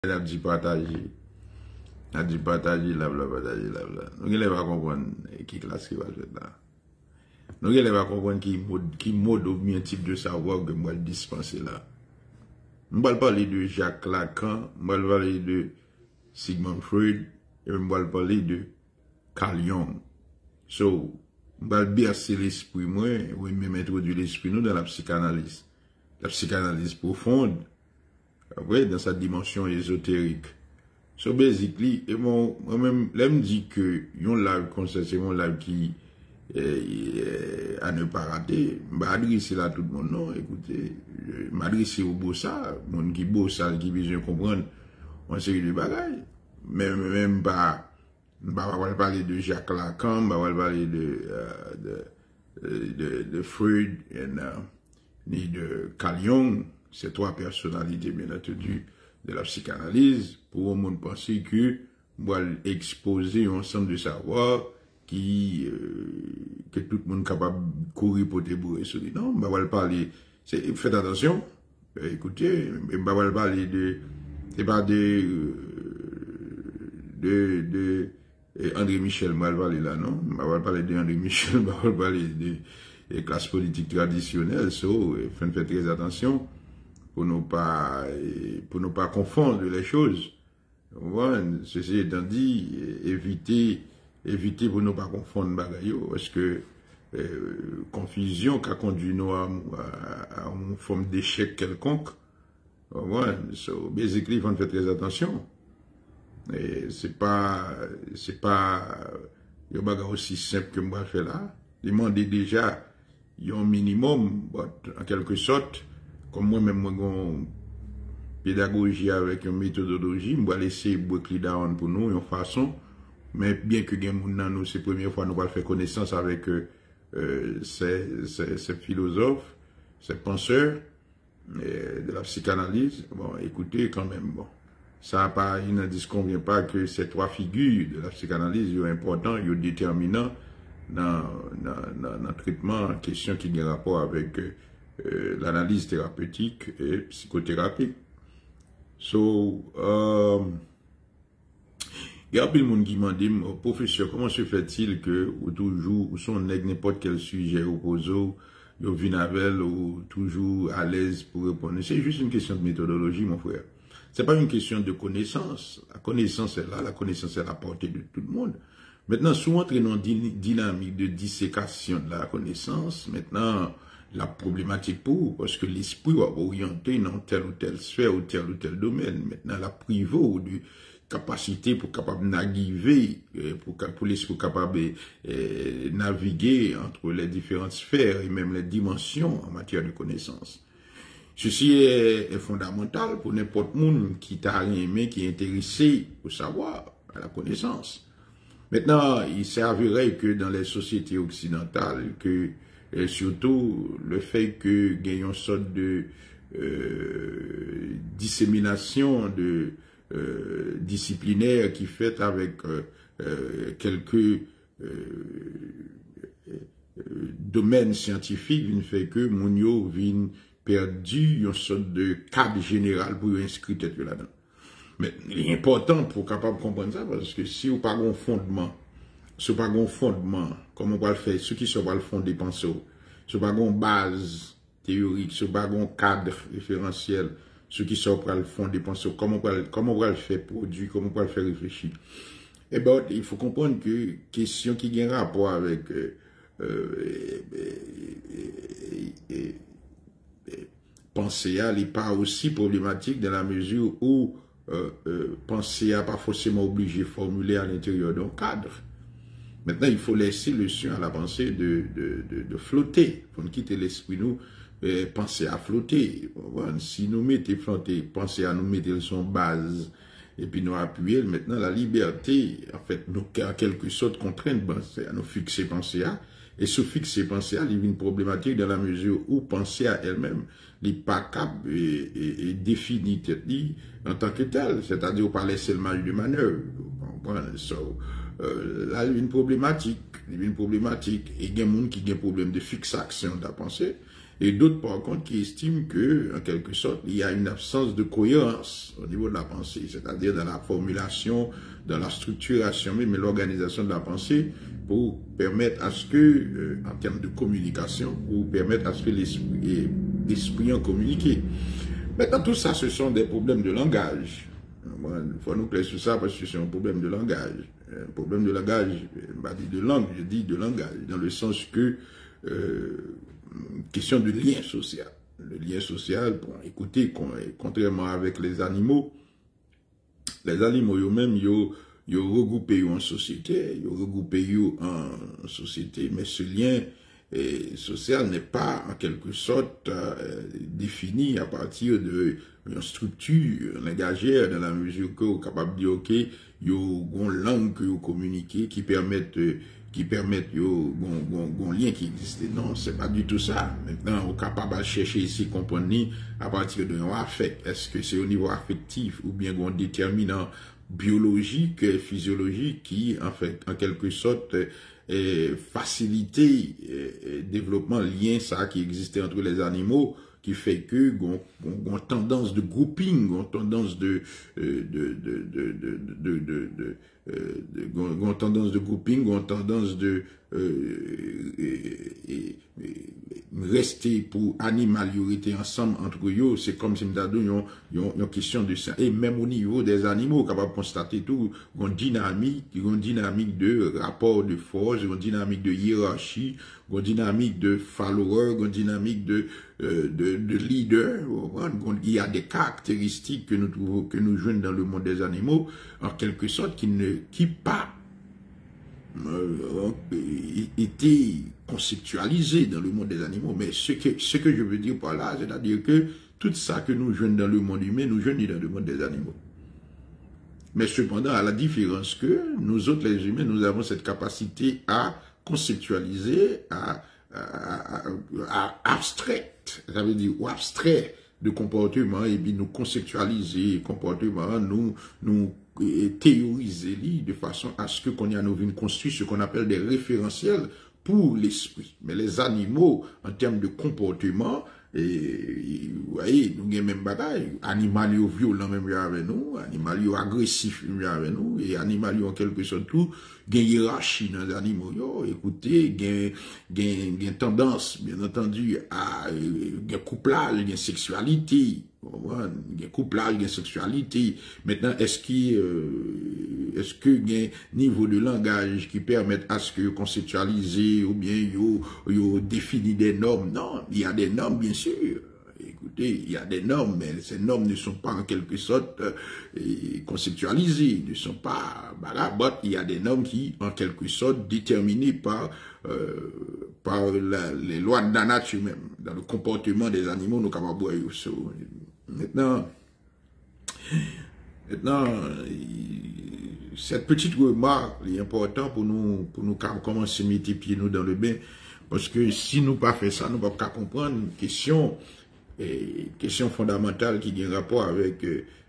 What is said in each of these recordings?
Elle a dit partager. A dit partager, là, bla, partager, là, bla. Nous ne pas comprendre qui classe qui va le faire là. Nous ne pas comprendre qui mode ou bien type de savoir que moi dispenser là. Je vais parler de Jacques Lacan, je vais parler de Sigmund Freud, et je vais parler de Carl Jung. So, je vais bercer l'esprit, moi, ou même introduire l'esprit nous dans la psychanalyse. La psychanalyse profonde, après, dans sa dimension ésotérique. So, basically, et moi-même, là, me dit que, yon live concert, c'est mon live qui, à ne pas rater, je vais adresser là tout le monde, non, écoutez, je m'adresser au bossa, mon qui bossa, qui besoin comprendre, en série de bagailles. Même pas, on va parler de Jacques Lacan, on va parler de Freud, ni de Carl Jung, ces trois personnalités, bien entendu, de la psychanalyse, pour au monde penser que, on va exposer un ensemble de savoirs que tout le monde est capable de courir pour te bourrer sur lui. Non, on va parler, faites attention, écoutez, on va parler c'est pas André Michel, on va parler là, non? On va parler de André Michel, on va parler des classes politiques traditionnelles, faites très attention pour ne pas confondre les choses. Ceci étant dit, éviter pour ne pas confondre bagayo, parce que confusion qui a conduit nous à une forme d'échec quelconque. So basically, il faut faire très attention. Et c'est pas un bagage aussi simple que moi fais là. Demander déjà un minimum, en quelque sorte, comme moi-même, moi, pédagogie avec une méthodologie, je vais laisser break down pour nous, une façon, mais bien que nous, c'est la première fois que nous allons faire connaissance avec ces philosophes, ces penseurs de la psychanalyse. Bon, écoutez, quand même, bon, il ne disconvient pas que ces trois figures de la psychanalyse sont importantes, sont déterminants dans le traitement en question qui a rapport avec l'analyse thérapeutique et psychothérapie. So, il y a plein de monde qui m'a dit, professeur, comment se fait-il que, ou toujours, ou son n'importe quel sujet opposé, ou vinavel, ou toujours à l'aise pour répondre? C'est juste une question de méthodologie, mon frère. C'est pas une question de connaissance. La connaissance est là, la connaissance est à la portée de tout le monde. Maintenant, souvent, entrer dans une dynamique de dissécation de la connaissance, maintenant, la problématique parce que l'esprit va orienter dans telle ou telle sphère ou tel domaine. Maintenant, la privée de capacité pour capable naviguer, pour l'esprit capable naviguer entre les différentes sphères et même les dimensions en matière de connaissance. Ceci est fondamental pour n'importe monde qui t'a aimé, qui est intéressé au savoir, à la connaissance. Maintenant, il s'avérait que dans les sociétés occidentales, et surtout le fait que il y ait une sorte de dissémination de disciplinaire qui fait avec quelques domaines scientifiques, il fait que mon yo vient perdu une sorte de cadre général pour inscrire tête là-dedans. Mais il est important pour capable comprendre ça, parce que si vous n'avez pas un fondement, comment on va le faire, ceux qui sont pas le fond des pensées, si vous n'avez pas une base théorique, si vous n'avez pas un cadre référentiel, ceux qui sont pas le fond des pensées, comment on va le faire produire, comment on va le faire réfléchir. Eh ben, il faut comprendre que question qui a un rapport avec pensée, elle n'est pas aussi problématique dans la mesure où penser n'est pas forcément obligé de formuler à l'intérieur d'un cadre. Maintenant, il faut laisser le soin à la pensée de flotter. Il faut quitter l'esprit, nous, penser à flotter. Si nous mettons flotter, penser à nous mettre son base, et puis nous appuyer, maintenant, la liberté, en fait, nous, en quelque sorte, contraindre penser à nous fixer penser à. Et se fixer penser à, il y a une problématique dans la mesure où penser à elle-même, n'est pas capable et définit en tant que tel, c'est-à-dire pas laisser le mal de manœuvre. Là, il y a une problématique, et il y a des gens qui ont un problème de fixation de la pensée, et d'autres par contre qui estiment que, en quelque sorte, il y a une absence de cohérence au niveau de la pensée, c'est-à-dire dans la formulation, dans la structuration même et l'organisation de la pensée, pour permettre à ce que, en termes de communication, pour permettre à ce que l'esprit en communique. Maintenant, tout ça, ce sont des problèmes de langage. Il faut nous plaire sur ça parce que c'est un problème de langage. Un problème de langage, pas dit de langue, je dis de langage, dans le sens que, question de lien social. Le lien social, bon, écoutez, contrairement avec les animaux eux-mêmes, ils regroupent en société, mais ce lien social n'est pas en quelque sorte défini à partir d'une structure langagière dans la mesure que vous êtes capable de dire ok, il y a une langue que vous communiquez qui permettent un lien qui existe. Non, c'est pas du tout ça. Maintenant, on est capable de chercher ici, comprendre à partir d'un affect. Est-ce que c'est au niveau affectif ou bien un déterminant biologique, physiologique qui, en fait, en quelque sorte, faciliter développement lien ça qui existait entre les animaux qui fait que on tendance de grouping, on tendance de grouping, on tendance de rester pour animaliorité ensemble entre eux, c'est comme si nous une question de ça. Et même au niveau des animaux, capable de constater tout, une dynamique de rapport de force, une dynamique de hiérarchie, une dynamique de follower, une dynamique de leader. Il y a des caractéristiques que nous jouons dans le monde des animaux, en quelque sorte, qui pas été conceptualisé dans le monde des animaux. Mais ce que je veux dire par là, c'est-à-dire que tout ça que nous jouons dans le monde humain, nous jouons dans le monde des animaux. Mais cependant, à la différence que nous autres, les humains, nous avons cette capacité à conceptualiser, à abstraire, ça veut dire, ou abstraire de comportement, et puis nous conceptualiser comportement, nous théoriser de façon à ce que qu'on y a nous construire ce qu'on appelle des référentiels pour l'esprit. Mais les animaux, en termes de comportement, et vous voyez, nous avons même bagaille, animaux violents même avec nous, animaux agressifs même avec nous, et animaux en quelque sorte tout, il y a une hiérarchie dans les animaux, écoutez, il y a une tendance, bien entendu, à un couplage, il y a une sexualité, il y a un couplage, il y a une sexualité. Maintenant, est-ce qu'il y a un niveau de langage qui permet à ce que conceptualiser ou bien définir des normes? Non, il y a des normes, bien sûr. Écoutez, il y a des normes, mais ces normes ne sont pas en quelque sorte conceptualisées, ne sont pas, il y a des normes qui, en quelque sorte, déterminées par les lois de la nature même, dans le comportement des animaux, nous capables de voir. Maintenant, cette petite remarque est importante pour nous commencer à mettre pieds nous dans le bain, parce que si nous pas fait ça, nous ne pouvons pas comprendre une question fondamentale qui a un rapport avec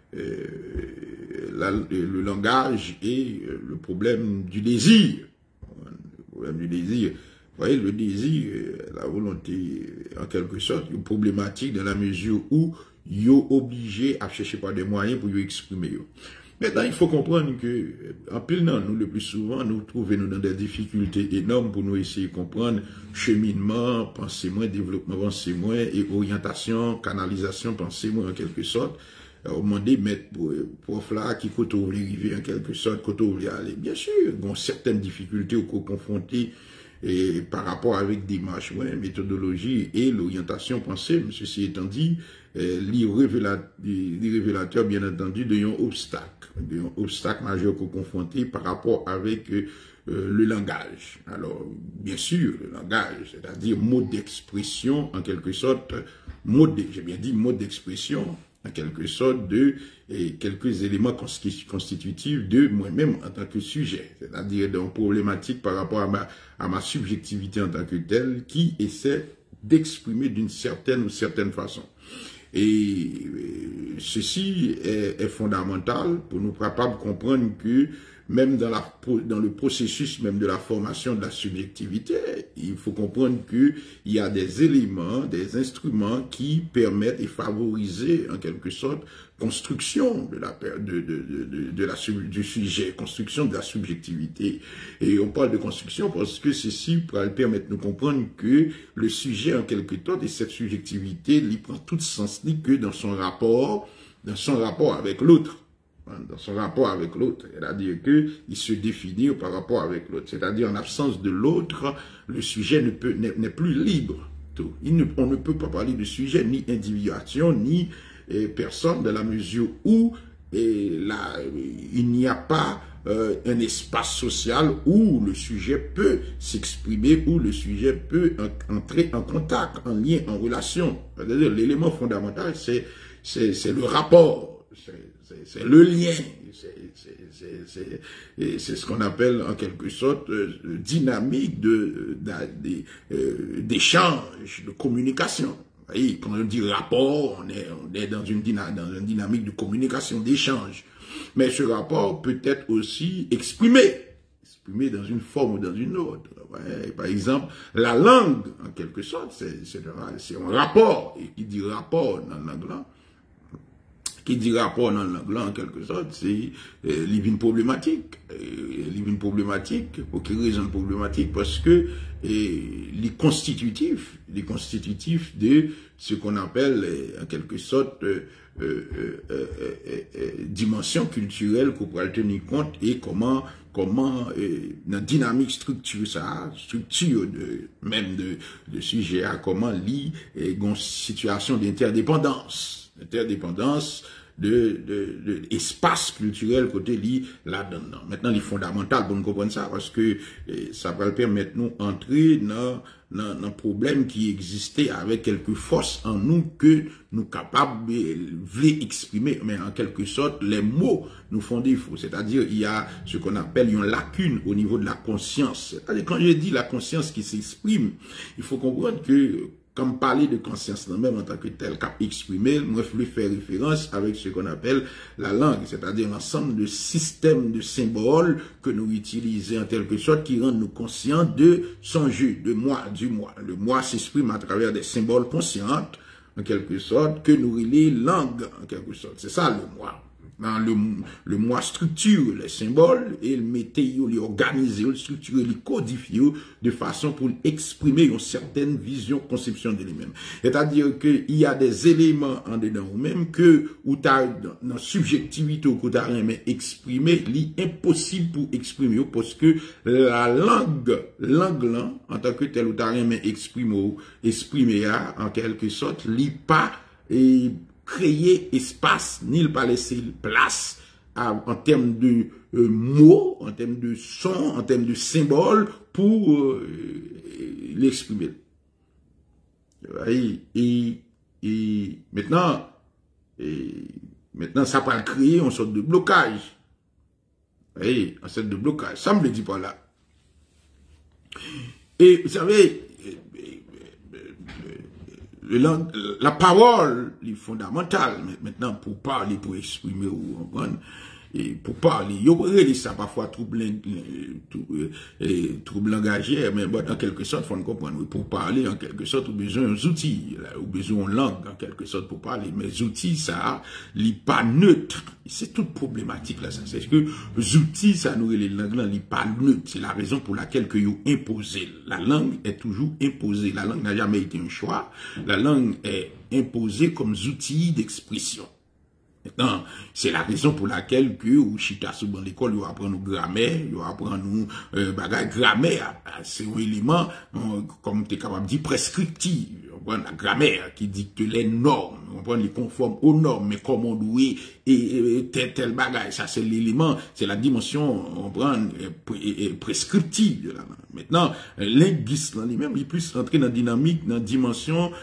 le langage et le problème du désir. Le problème du désir. Vous voyez, le désir, la volonté, en quelque sorte, une problématique dans la mesure où ils sont obligés à chercher par des moyens pour exprimer. Maintenant, il faut comprendre que, en pile, nous, le plus souvent, nous trouvons dans des difficultés énormes pour nous essayer de comprendre cheminement, pensée moins, développement, pensée moins, et orientation, canalisation, pensée moins, en quelque sorte. Au moment de mettre prof là, qui côté vous voulez arriver, en quelque sorte, côté vous voulez aller. Bien sûr, il y a certaines difficultés au confronter et par rapport avec des démarches, méthodologie et l'orientation pensée, mais ceci étant dit, révélateur, bien entendu, d'un obstacle majeur qu'on confronte par rapport avec le langage. Alors, bien sûr, le langage, c'est-à-dire mode d'expression, en quelque sorte, j'ai bien dit mode d'expression, en quelque sorte, de quelques éléments constitutifs de moi-même en tant que sujet, c'est-à-dire d'une problématique par rapport à ma subjectivité en tant que telle, qui essaie d'exprimer d'une certaine façon. Et ceci est fondamental pour nous capables de comprendre que même dans le processus même de la formation de la subjectivité, il faut comprendre qu'il y a des éléments, des instruments qui permettent et favoriser, en quelque sorte, construction du sujet, construction de la subjectivité. Et on parle de construction parce que ceci pourra permettre de nous comprendre que le sujet, en quelque sorte, et cette subjectivité, il prend tout sens que dans son rapport avec l'autre. Dans son rapport avec l'autre, c'est-à-dire qu'il se définit par rapport avec l'autre, c'est-à-dire en absence de l'autre, le sujet n'est plus libre. On ne peut pas parler de sujet, ni individuation, ni personne, dans la mesure où il n'y a pas un espace social où le sujet peut s'exprimer, où le sujet peut entrer en contact, en lien, en relation. C'est-à-dire l'élément fondamental, c'est le rapport. C'est le lien, c'est ce qu'on appelle en quelque sorte dynamique d'échange, de communication. Vous voyez, quand on dit rapport, on est dans une dynamique de communication, d'échange. Mais ce rapport peut être aussi exprimé dans une forme ou dans une autre. Ouais, par exemple, la langue, en quelque sorte, c'est un rapport. Et qui dit rapport dans la langue là, qui dit rapport dans la langue là, en quelque sorte, c'est une problématique. Une problématique, pour quelle raison problématique? Parce que les constitutifs de ce qu'on appelle, en quelque sorte, dimension culturelle qu'on pourrait tenir compte et comment la dynamique structure de sujet à comment lit une situation d'interdépendance de espace culturel côté li là-dedans. Maintenant, les fondamentales pour nous comprendre ça, parce que ça va permettre nous entrer dans un problème qui existait avec quelques forces en nous que nous capables de exprimer, mais en quelque sorte, les mots nous font défaut. C'est-à-dire, il y a ce qu'on appelle une lacune au niveau de la conscience. C'est-à-dire, quand je dis la conscience qui s'exprime, il faut comprendre que comme parler de conscience même en tant que tel qu'a exprimé, moi je voulais faire référence avec ce qu'on appelle la langue, c'est-à-dire l'ensemble de systèmes de symboles que nous utilisons en quelque sorte qui rendent nous conscients de son jeu, du moi. Le moi s'exprime à travers des symboles conscients, en quelque sorte, que nous relient langue, en quelque sorte. C'est ça le moi. Le moi structure les symboles et le météo, les organiser, le structurer, les codifier de façon pour exprimer une certaine vision, conception de lui-même. C'est-à-dire qu'il y a des éléments en dedans ou même que, ou t'as, dans subjectivité ou que t'as rien mais exprimer, l'impossible pour exprimer, parce que la langue là, en tant que tel ou t'as rien mais exprimer, en quelque sorte, pas, et, créer espace, ni pas laisser place en termes de mots, en termes de sons, en termes de symboles pour l'exprimer. Et maintenant, ça va créer une sorte de blocage. Une sorte de blocage. Ça me le dit pas là. Et vous savez, la parole est fondamentale maintenant pour parler, pour exprimer et pour parler. Il y a ça parfois trouble langagé, mais bon, en quelque sorte, il faut comprendre. Pour parler, en quelque sorte, on a besoin d'outils, on a besoin de langue, en quelque sorte, pour parler. Mais les outils, ça, n'est pas neutre. C'est toute problématique, là, ça. C'est que les outils, ça, nous, les langues, là, n'est pas neutre. C'est la raison pour laquelle que vous imposez. La langue est toujours imposée. La langue n'a jamais été un choix. La langue est imposée comme outil d'expression. Maintenant, c'est la raison pour laquelle que, ou chita sous dans l'école, il apprend nous grammaire, il apprend nous, grammaire, c'est un élément, comme tu es capable de dire, prescriptif. On prend la grammaire qui dicte les normes, on prend les conformes aux normes, mais comment on doit, et tel bagage, ça c'est l'élément, c'est la dimension, on prend, prescriptive de la langue. Maintenant, linguiste, lui-même, il peut entrer dans la dynamique, dans la dimension,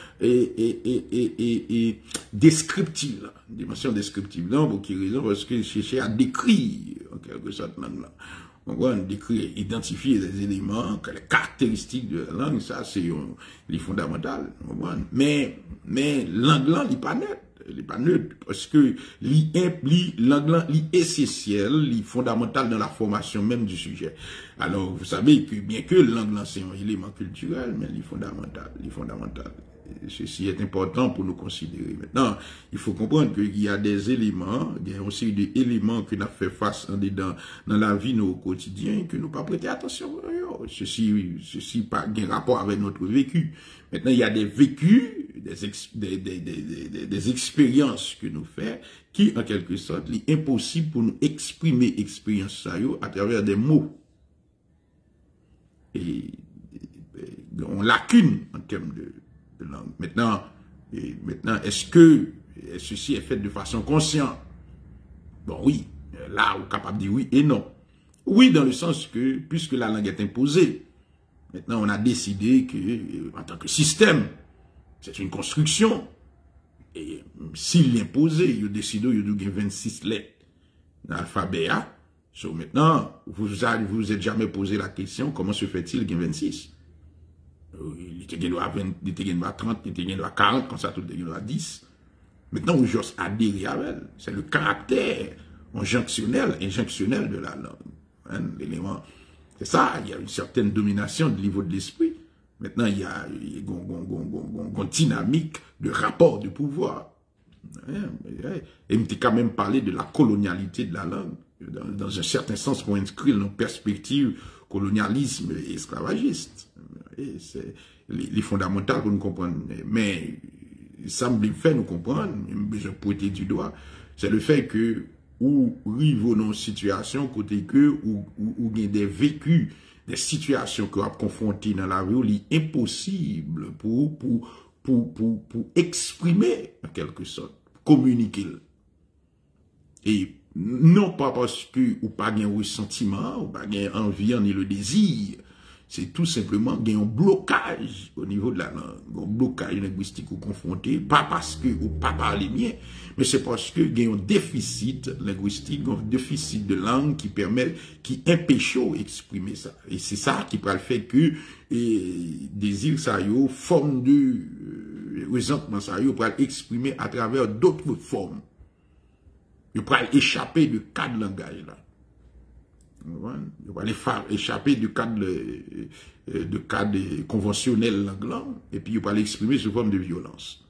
descriptive, là. Dimension descriptive, là, pour qui raison, parce qu'il cherchait à décrire, en quelque sorte, langue, là. On va décrire, identifier des éléments, les caractéristiques de la langue, ça, c'est les fondamentales. Mais langue là, il n'est pas net. Il est pas neutre, parce que l'anglais est essentiel, il est fondamental dans la formation même du sujet. Alors, vous savez que bien que l'anglais c'est un élément culturel, mais il est fondamental, Ceci est important pour nous considérer. Maintenant, il faut comprendre qu'il y a des éléments, il y a aussi des éléments que nous avons fait face dans la vie au quotidien que nous pas prêter attention. Ceci pas un rapport avec notre vécu. Maintenant, il y a des vécus, des expériences que nous faisons qui, en quelque sorte, il est impossible pour nous exprimer expérience ça à travers des mots. Et on lacune en termes de langue. Maintenant, est-ce que ceci est fait de façon consciente? Bon, oui. Là, on est capable de dire oui et non. Oui, dans le sens que, puisque la langue est imposée, maintenant, on a décidé que, en tant que système, c'est une construction. Et s'il est imposé, il décide qu'il y a 26 lettres dans l'alphabet A. So, maintenant, vous êtes jamais posé la question, comment se fait-il qu'il y a 26? Il était gagné à 20, il était gagné à 30, il était gagné à 40, comme ça, tout était gagné à 10. Maintenant, on juste adhérer à elle. C'est le caractère injonctionnel de la langue. Hein, l'élément. C'est ça, il y a une certaine domination du niveau de l'esprit. Maintenant, il y a une dynamique de rapport de pouvoir. Et on peut quand même parler de la colonialité de la langue, dans un certain sens, pour inscrire dans une perspective colonialisme et esclavagiste. C'est les fondamentaux pour nous comprendre. Mais ça me fait nous comprendre, je pointer du doigt, c'est le fait que où arrivons dans une situation côté que où il y a des vécus, des situations qu'on a confrontées dans la vie, il est impossible pour exprimer en quelque sorte, communiquer. Et non pas parce que ou pas un ressentiment, ou pas un envie, ni le désir, c'est tout simplement qu'il y a un blocage au niveau de la langue, un blocage linguistique ou confronté, pas parce que ou pas parler bien, mais c'est parce que il y a un déficit linguistique, un déficit de langue qui empêche d'exprimer ça. Et c'est ça qui peut le faire que désir ça yo, forme de ressentement ça yo, pour exprimer à travers d'autres formes. Il peut échapper du cadre de langage là. Il va échapper du cadre conventionnel langue et puis il va l'exprimer sous forme de violence.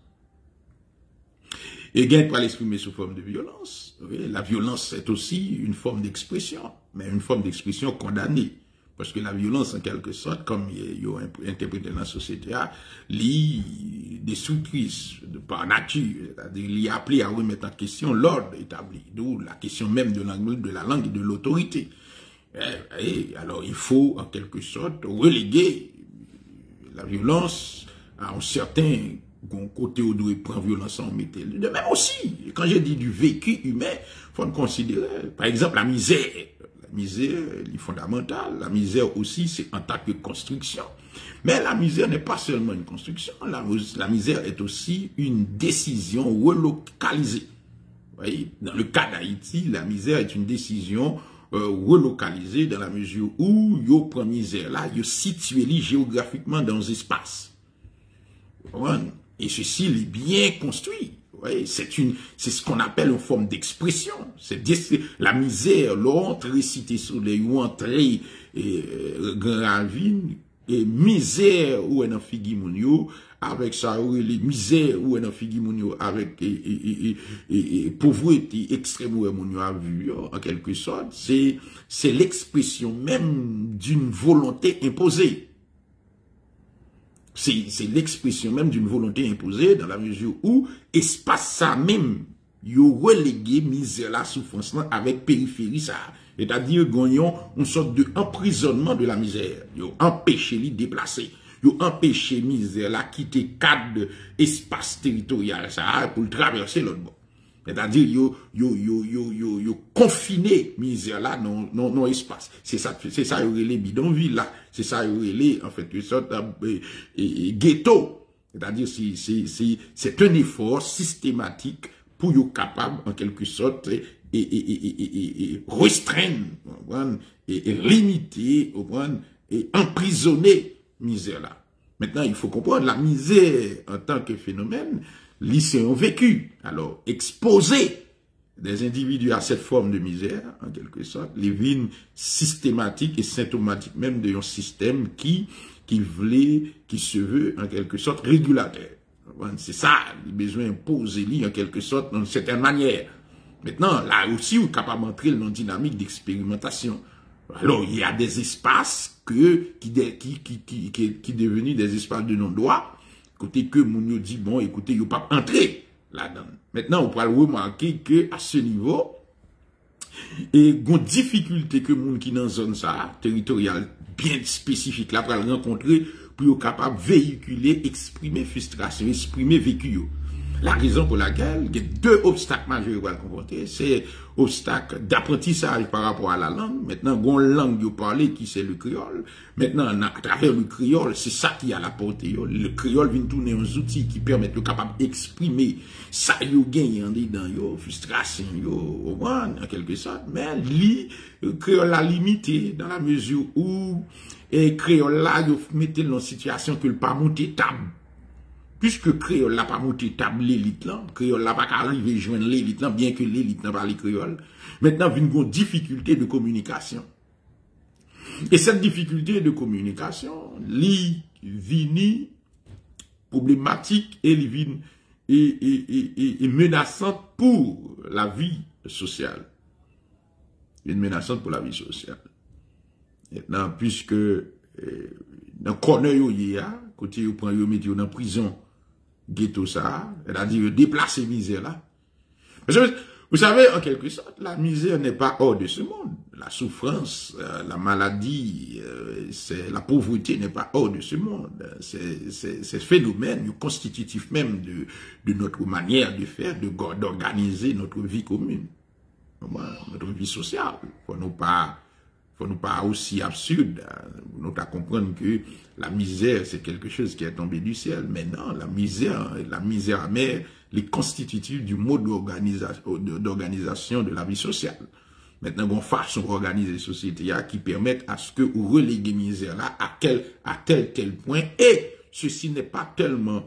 Et il va l'exprimer sous forme de violence. Oui, la violence est aussi une forme d'expression, mais une forme d'expression condamnée. Parce que la violence, en quelque sorte, comme il a interprété dans la société, est destructrice par nature. C'est-à-dire, il est appelé à remettre en question l'ordre établi, d'où la question même de la langue et de l'autorité. Et alors, il faut, en quelque sorte, reléguer la violence à un certain côté où il prend violence en mettait. De même aussi, quand je dis du vécu humain, il faut considérer, par exemple, la misère. La misère, elle est fondamentale. La misère aussi, c'est en tant que construction. Mais la misère n'est pas seulement une construction. La misère est aussi une décision relocalisée. Vous voyez, dans le cas d'Haïti, la misère est une décision relocalisée dans la mesure où yo prend misère là, yo situé géographiquement dans un espace. Et ceci est bien construit. Ouais, c'est ce qu'on appelle une forme d'expression. C'est la misère, l'entrée cité soleil ou entrée grand ravine et misère ou en figimounio avec ça ou les misères ou en figimounio avec pauvreté extrême ou mounio a vu en quelque sorte, c'est l'expression même d'une volonté imposée. C'est l'expression même d'une volonté imposée dans la mesure où espace ça même, yo relégué misère la souffrance là avec périphérie ça. C'est-à-dire gagnons une sorte de emprisonnement de la misère. Yo empêché li déplacer. Yo empêché misère la quitter cadre espace territorial ça pour traverser l'autre bord. C'est-à-dire yo confiné misère là non espace. C'est ça les bidonvilles là, c'est ça les en fait une sorte ghetto. C'est-à-dire c'est un effort systématique pour yo capable en quelque sorte et restreindre et limiter et emprisonner misère là. Maintenant, il faut comprendre la misère en tant que phénomène, lycéens ont vécu. Alors, exposer des individus à cette forme de misère, en quelque sorte, les vignes systématiques et symptomatiques même d'un système qui se veut, en quelque sorte, régulateur. C'est ça, les besoins imposés, en quelque sorte, d'une certaine manière. Maintenant, là aussi, on est capable d'entrer dans une dynamique d'expérimentation. Alors, il y a des espaces qui devenus des espaces de non-droit, côté que mon dit, bon, écoutez, il ne pas entrer là-dedans. Maintenant, on peut remarquer que à ce niveau, et une difficulté que moun qui dans zone ça, territoriale, bien spécifique, là, pour rencontrer, pour être capable de véhiculer, exprimer frustration, exprimer vécu. La raison pour laquelle il y a deux obstacles majeurs à confronter, c'est obstacle d'apprentissage par rapport à la langue. Maintenant, il y a une langue de parler qui c'est le créole. Maintenant, à travers le créole, c'est ça qui a la portée. Le créole vient tourner un outil qui permet de capable d'exprimer ça yo gagne en dedans yo, frustration yo, en quelque sorte. Mais le créole a limité dans la mesure où le créole là, yo mettez dans une situation que le pas monter table. Puisque créole n'a pas monté table l'élite là, créole n'a pas arrivé à joindre l'élite là, bien que l'élite n'a pas les créole. Maintenant, il y a une difficulté de communication. Et cette difficulté de communication, vini problématique et menaçante pour la vie sociale. Une menaçante pour la vie sociale. Maintenant, puisque dans le corner il y a, côté vous prenez mettez dans prison, ghetto ça, c'est-à-dire déplacer misère là. Vous savez, en quelque sorte, la misère n'est pas hors de ce monde. La souffrance, la maladie, la pauvreté n'est pas hors de ce monde. C'est phénomène constitutif même de notre manière de faire, d'organiser notre vie commune, notre vie sociale. Faut nous pas aussi absurde, nous à comprendre que la misère, c'est quelque chose qui est tombé du ciel. Mais non, la misère amère, les constitutifs du mode d'organisation de la vie sociale. Maintenant, on façon d'organiser la société qui permettent à ce que vous reléguez misère là à tel point. Et ceci n'est pas tellement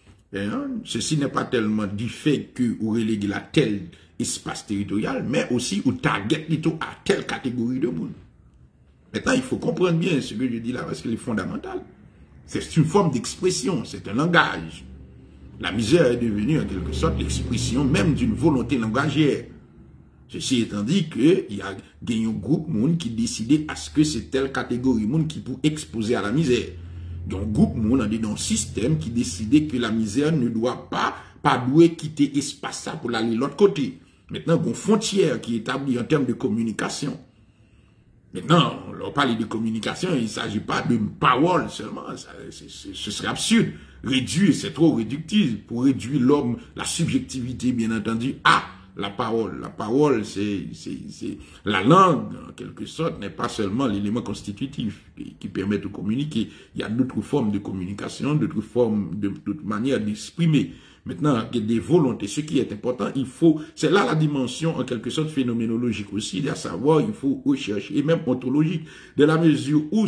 du fait que vous reléguez la tel espace territorial, mais aussi vous target à telle catégorie de monde. Maintenant, il faut comprendre bien ce que je dis là, parce que c'est fondamental. C'est une forme d'expression, c'est un langage. La misère est devenue en quelque sorte l'expression même d'une volonté langagière. Ceci étant dit qu'il y a un groupe monde qui décidait à ce que c'est telle catégorie monde qui pour exposer à la misère. Il y a un groupe monde dans un système qui décidait que la misère ne doit pas quitter l'espace ça pour aller de l'autre côté. Maintenant, il y a une frontière qui est établie en termes de communication. Maintenant, on parle de communication, il ne s'agit pas de parole seulement, ce serait absurde. Réduire, c'est trop réductif pour réduire l'homme, la subjectivité, bien entendu, à la parole. La parole, c'est la langue, en quelque sorte, n'est pas seulement l'élément constitutif qui permet de communiquer. Il y a d'autres formes de communication, d'autres manières d'exprimer. Maintenant, il y a des volontés. Ce qui est important, c'est là la dimension, en quelque sorte, phénoménologique aussi, à savoir, il faut rechercher, et même ontologique, de la mesure où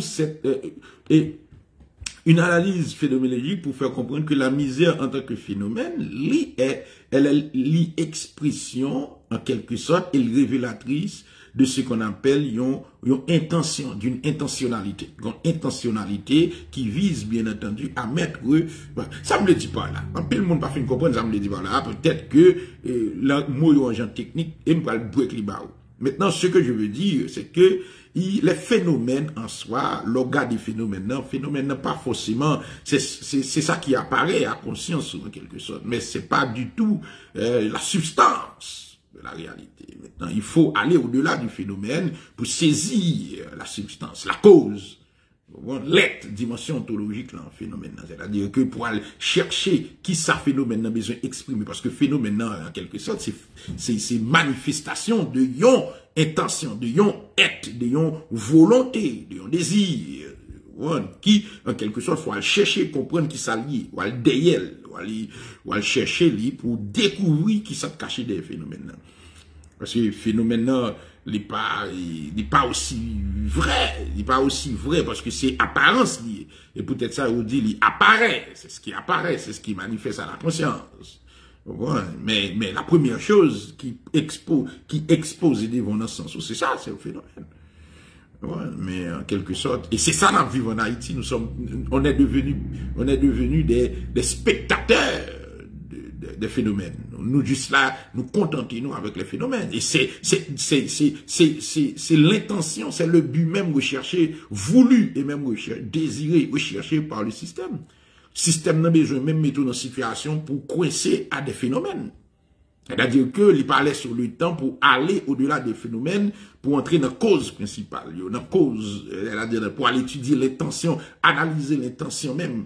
une analyse phénoménologique pour faire comprendre que la misère en tant que phénomène, elle est l'expression, en quelque sorte, et révélatrice de ce qu'on appelle une intention, d'une intentionnalité. Une intentionnalité qui vise, bien entendu, à mettre... ça me le dit pas là. En peu le monde pas fait comprendre, ça me le dit pas là. Peut-être que le mot en genre technique, et me parle break les barreaux. Maintenant, ce que je veux dire, c'est que les phénomènes en soi, l'organe des phénomènes, pas forcément, c'est ça qui apparaît à conscience en quelque sorte, mais c'est pas du tout la substance de la réalité. Maintenant, il faut aller au-delà du phénomène pour saisir la substance, la cause. L'être, dimension ontologique, là, en phénomène. C'est-à-dire que pour aller chercher qui ça phénomène a besoin d'exprimer, parce que phénomène, en quelque sorte, c'est manifestation de yon intention, de yon être, de yon volonté, de yon désir, qui, en quelque sorte, faut aller chercher, comprendre qui ça lié, ou aller derrière, ou aller chercher lui pour découvrir qui ça caché des phénomènes. Parce que phénomène, il n'est pas aussi vrai, parce que c'est apparence liée. Et peut-être ça, on dit, il apparaît, c'est ce qui apparaît, c'est ce qui manifeste à la conscience. Ouais, mais la première chose qui expose devant dans ce sens, c'est ça, c'est le phénomène. Ouais, mais en quelque sorte, et c'est ça notre vie en Haïti, on est devenus des spectateurs des phénomènes. Nous juste là, nous contentons avec les phénomènes. Et c'est l'intention, c'est le but même recherché, voulu et même désiré, recherché par le système. Le système n'a besoin même mettre dans une situation pour coincer à des phénomènes. C'est-à-dire que il parlait sur le temps pour aller au-delà des phénomènes, pour entrer dans la cause principale, dans la cause, c'est-à-dire pour aller étudier l'intention, analyser l'intention même,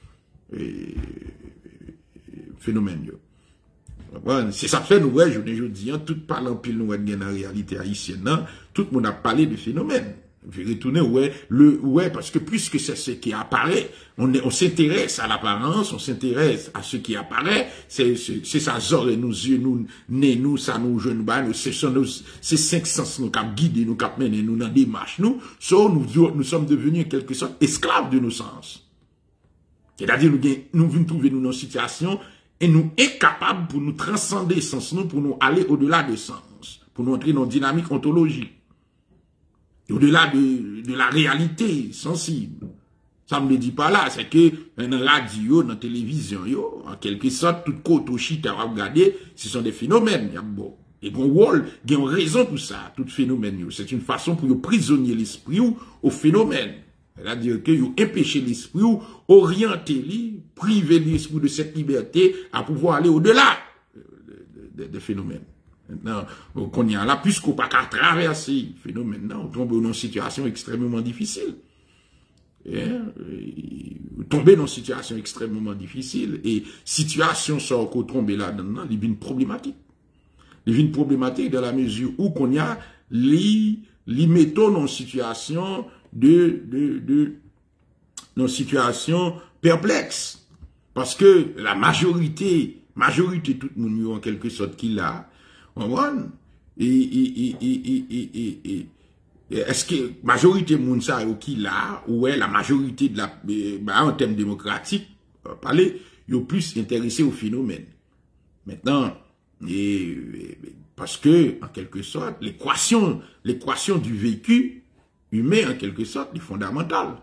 phénomène. C'est ça fait, nous, ouais, je dis, tout parlant pile, nous, dans la réalité haïtienne, tout le monde a parlé de phénomène. Je vais retourner, ouais, parce que puisque c'est ce qui apparaît, on s'intéresse à l'apparence, on s'intéresse à ce qui apparaît, c'est ça, oreilles, nos yeux, nous, nez, nous, ça, nous, jeunes, c'est 5 sens, nous, cap guider, nous, cap mener, nous, dans des marches, nous sommes devenus, en quelque sorte, esclaves de nos sens. C'est-à-dire, nous venons trouver nous dans une situation, et nous incapables pour nous transcender sens, nous, pour nous aller au-delà des sens, pour nous entrer dans une dynamique ontologique. Au-delà de la réalité sensible. Ça me le dit pas là, c'est que dans la radio, dans la télévision, en quelque sorte, tout côté au chita à regarder, ce sont des phénomènes. Bon. Et bon rôle, il y a une raison pour ça, tout phénomène. C'est une façon pour prisonnier l'esprit au phénomène. C'est-à-dire que vous empêchez l'esprit, orienter, priver l'esprit de cette liberté à pouvoir aller au-delà des phénomènes. Maintenant, qu'on y a là, puisqu'on n'a pas qu'à traverser le phénomène, on tombe dans une situation extrêmement difficile. Tomber dans une situation extrêmement difficile, et situation sort qu'on tombe là-dedans, il y a une problématique. Il y a une problématique dans la mesure où qu'on y a, les mettons dans une situation dans une situation perplexe. Parce que la majorité tout le monde en quelque sorte qui l'a, est-ce que majorité moun sa qui là ou est la majorité de la en termes démocratiques parler yo plus intéressé au phénomène maintenant parce que en quelque sorte l'équation du vécu humain en quelque sorte est fondamentale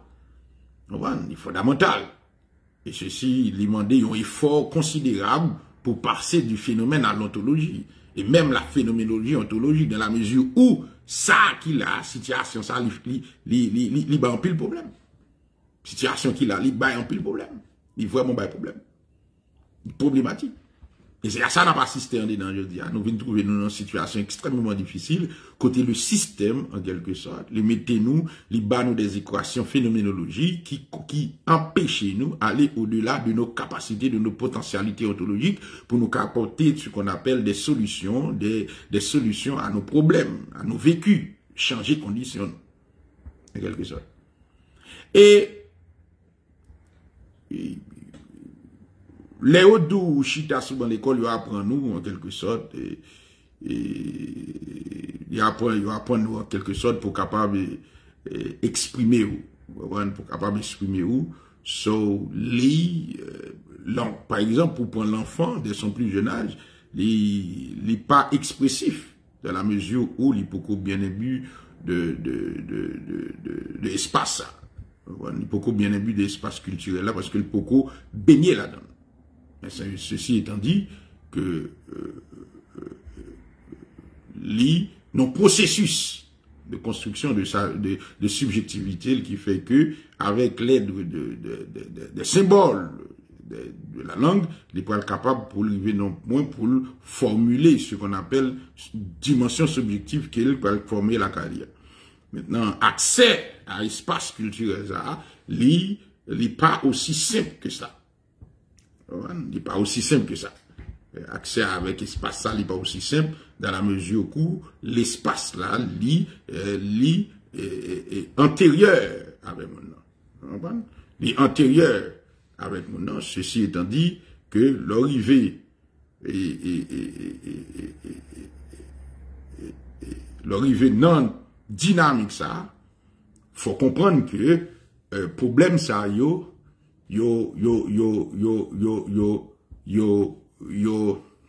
et ceci demande un effort considérable pour passer du phénomène à l'ontologie. Et même la phénoménologie ontologique, dans la mesure où ça qu'il a, situation, ça, il bat un pile problème. Situation qu'il a, il bat un pile problème. Il vraiment bat un problème. Problématique. Et c'est à ça qu'on n'a pas assisté en dedans, je dis. Nous venons trouver nous dans une situation extrêmement difficile, côté le système, en quelque sorte, les mettez-nous, les bat nous des équations phénoménologiques qui empêchent nous d'aller au-delà de nos capacités, de nos potentialités ontologiques, pour nous apporter ce qu'on appelle des solutions, des solutions à nos problèmes, à nos vécus, changer conditions, en quelque sorte. Et les autres ou chita souvent l'école, ils apprennent nous en quelque sorte, ils apprennent nous en quelque sorte pour capable exprimer pour capable exprimer par exemple pour prendre l'enfant dès son plus jeune âge, il n'est pas expressif dans la mesure où il est beaucoup bien imbu de espace, il est beaucoup bien imbu d'espace culturel là parce qu'il est beaucoup baigné là-dedans. Ceci étant dit que nos processus de construction de subjectivité qui fait que avec l'aide des symboles de la langue, il peut être capable pour arriver non moins pour formuler ce qu'on appelle dimension subjective qu'il peut former la carrière. Maintenant, accès à l'espace culturel, il n'est pas aussi simple que ça. Il n'est pas aussi simple que ça. Accès avec l'espace, ça n'est pas aussi simple dans la mesure où l'espace là, est antérieur avec mon nom. Il est antérieur avec mon nom. Ceci étant dit que l'arrivée non dynamique ça, faut comprendre que problème ça yo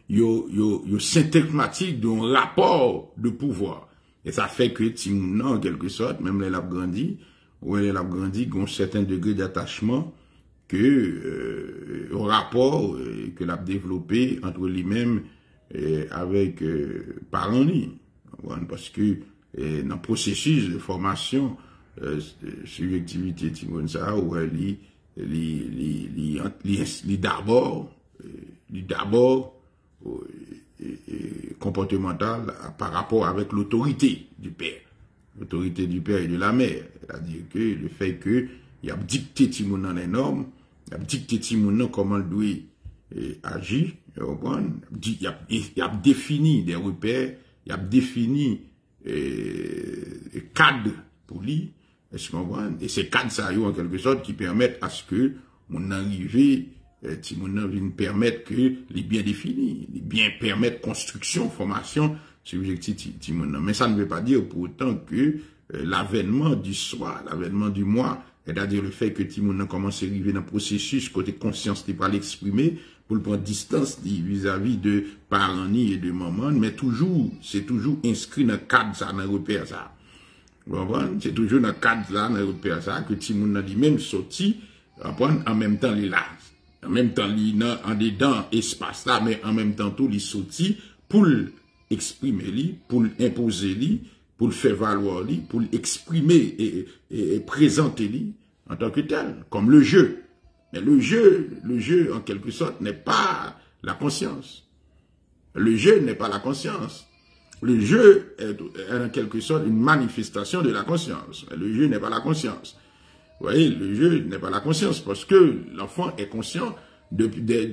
yo symptomatique d'un rapport de pouvoir. Et ça fait que Timoun, en quelque sorte, même les l'a grandi, ont certain degré d'attachement que au rapport que l'a développé entre lui-même avec parents li. Parce que dans le processus de formation subjectivité Timoun ça où d'abord comportemental par rapport avec l'autorité du père. L'autorité du père et de la mère. C'est-à-dire que le fait que il a dicté Timoun dans les normes, il a dicté Timoun comment il doit agir, il a défini des repères, il a défini cadre pour lui, est-ce qu'on voit? Et ces cadres ça en quelque sorte qui permettent à ce que mon arrivée Timoun vient permettre que les bien définis, les bien permettre construction, formation subjectif Timoun. Mais ça ne veut pas dire pour autant que l'avènement du soir, l'avènement du mois, c'est-à-dire le fait que Timoun commence à arriver dans le processus côté conscience qui va l'exprimer pour le prendre distance vis-à-vis de parents et de maman, mais toujours, c'est toujours inscrit dans le cadre ça, dans le repère ça. C'est toujours dans le cadre là, dans le repère ça, que Timoun a lui-même sorti, en même temps il là. En même temps, il est en dedans espace là, mais en même temps, tout il sorti pour l'exprimer, pour l'imposer, pour le faire valoir, pour l'exprimer et présenter en tant que tel, comme le jeu. Mais le jeu, en quelque sorte, n'est pas la conscience. Le jeu n'est pas la conscience. Le jeu est en quelque sorte une manifestation de la conscience. Le jeu n'est pas la conscience. Vous voyez, le jeu n'est pas la conscience parce que l'enfant est conscient d'un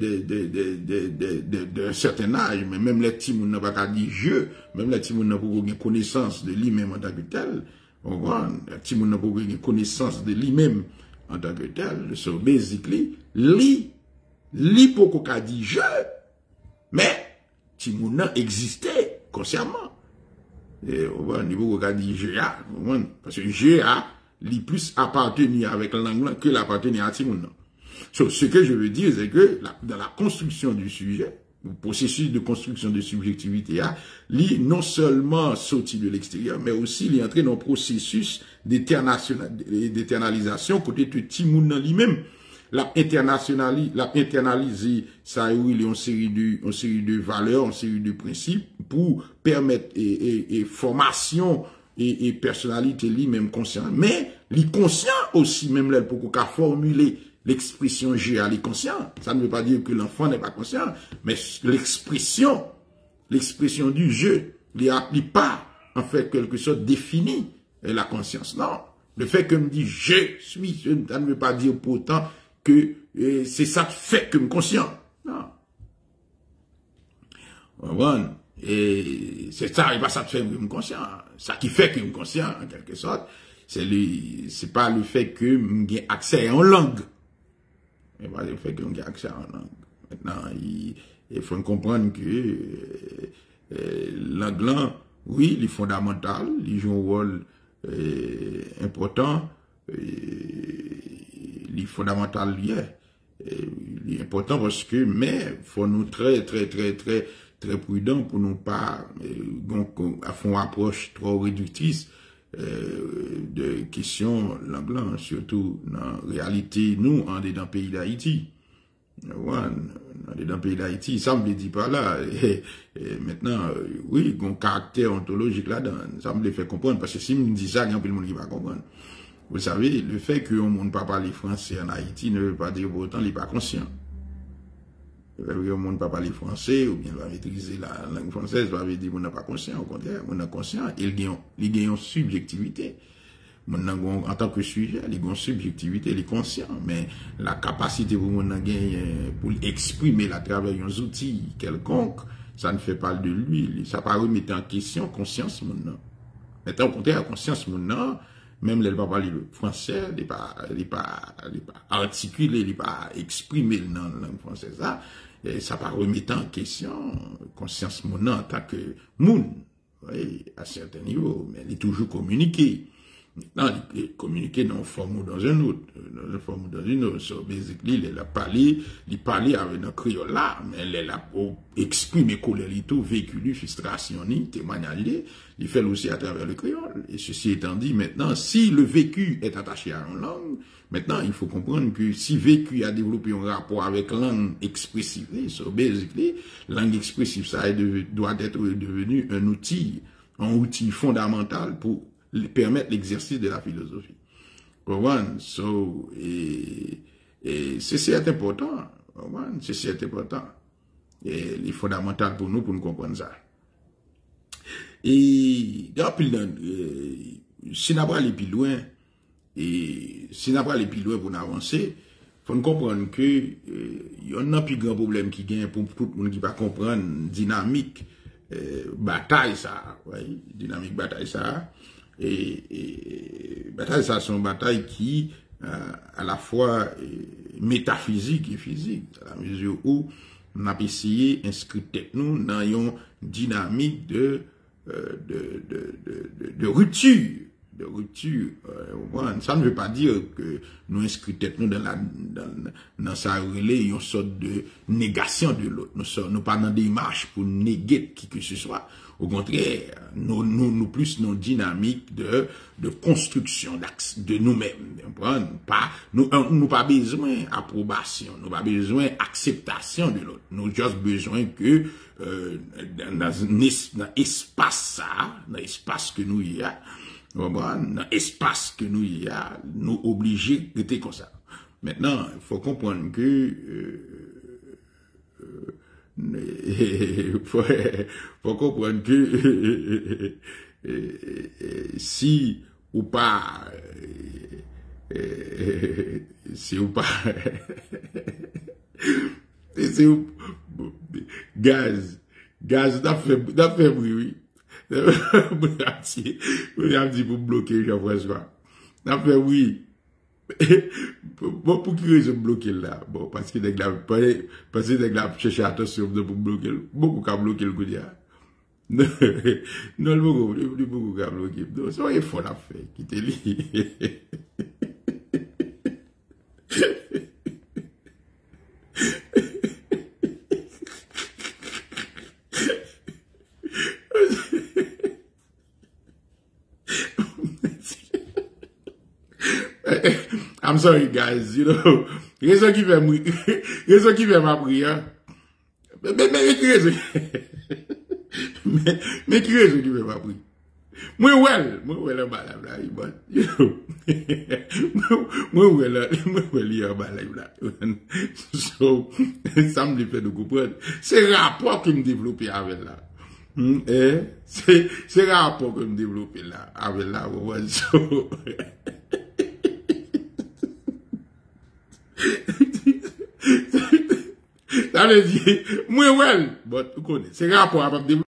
certain âge, mais même les petits moun n'a pas qu'à dire jeu, même les petits moun n'a pas une connaissance de lui-même en tant que tel. On voit, les petits moun n'a pas une connaissance de lui-même en tant que tel. So basically, li pour qu'à dire jeu, mais petit moun n'a existé consciemment. Et on voit, ni pour qu'à dire jeu, parce que jeu a li plus appartenir avec langue que l'appartenir à Timoun. So, ce que je veux dire, c'est que dans la construction du sujet, le processus de construction de subjectivité, li non seulement sorti de l'extérieur, mais aussi il est entré dans le processus d'éternalisation côté de Timoun lui-même. La internaliser, ça, il y a une série de valeurs, une série de principes pour permettre et formation et personnalité lui-même conscient, mais les conscient aussi même là pour qu'on formuler l'expression G à les conscient. Ça ne veut pas dire que l'enfant n'est pas conscient, mais l'expression du jeu, il n'applique pas en fait quelque chose défini la conscience. Non, le fait que me dit je suis, ça ne veut pas dire pourtant que c'est ça qui fait que me conscient. Non. Bon. Et c'est ça, et pas ça qui fait que je me conscient. Ça qui fait que je me conscient, en quelque sorte, c'est pas le fait que j'ai accès à une langue. C'est pas le fait que j'ai accès à une langue. Maintenant, il faut comprendre que l'anglais, oui, il est fondamental, il joue un rôle important, il est fondamental, il est important parce que, mais, faut nous très prudent pour ne pas faire une approche trop réductrice de questions l'anglais, surtout dans la réalité, nous, on est dans le pays d'Haïti. On est dans le pays d'Haïti, ça me le dit pas là. Et maintenant, oui, il y a un caractère ontologique là-dedans, ça me le fait comprendre, parce que si je me dis ça, il y a un peu de monde qui va comprendre. Vous savez, le fait que on ne parle pas parler français en Haïti ne veut pas dire pour autant qu'il n'est pas conscient. Le monde ne peut pas parler français, ou bien va maîtriser la langue française, va dire qu'on n'a pas conscient, au contraire, on est conscient, il gagne une subjectivité. En tant que sujet, il y a une subjectivité, il est conscient, mais la capacité pour mon pour exprimer à travers un outil quelconque, ça ne fait pas de lui, ça ne pas remettre en question conscience mon. Mais au contraire, conscience mon, même elle ne pas parler le français, elle n'est pas articulé, elle n'est pas exprimé dans la langue française. Ça va remettre en question conscience mon en tant que moun, oui, à certains niveaux, mais elle est toujours communiquée. Maintenant, il communiquer dans une forme ou dans une autre. Dans une forme ou dans une autre. So, basically, il a parlé avec un créole là, mais il a exprimé colère, tout, véhicule, frustration, témoignage, il fait aussi à travers le créole. Et ceci étant dit, maintenant, si le vécu est attaché à une langue, maintenant, il faut comprendre que si vécu a développé un rapport avec langue expressive, so basically, langue expressive, ça doit être devenu un outil fondamental pour permettre l'exercice de la philosophie. So, et c'est important. C'est important. Et il est fondamental pour nous comprendre ça. Et, si nous allons aller plus loin, pour nous avancer, il faut comprendre que, il y a un plus grand problème qui gagne pour tout le monde qui va comprendre dynamique, bataille ça, dynamique bataille ça. Et bataille ça, c'est une bataille qui, à la fois métaphysique et physique, à la mesure où on a essayé d'inscrire nous dans une dynamique de rupture. Ça ne veut pas dire que nous inscrivons nous dans sa relais une sorte de négation de l'autre. Nous pas dans des marches pour néguer qui que ce soit. Au contraire, nous plus nos dynamiques de construction de nous-mêmes. Nous pas besoin d'approbation, nous pas besoin d'acceptation de l'autre. Nous juste besoin que dans l'espace que nous y a, dans l'espace que nous y a, nous obligés d'être comme ça. Maintenant, il faut comprendre que faut comprendre que si ou pas gaz n'a fait bruit. Vous avez dit pour bloquer Jean-François. N'a fait oui. Bon, pour qui raison bloquer là? Bon, parce que dès que la chercher attention pour bloquer, beaucoup qu'à bloquer le coup de non, le beaucoup qu'à bloquer. Donc, ça il faut la faire, quittez lui. I'm sorry, guys, you know. Raison qui fait ma prière. Mais qui raison? Mais qui raison qui fait ma prière? Moi, well, en bas là, you know. Moi, en bas là. So, ça me fait de comprendre. C'est rapport que me développer avec là. C'est rapport que me développer là, avec là, so. Ça veut dire, moi, well, bon, tu connais, c'est rapport à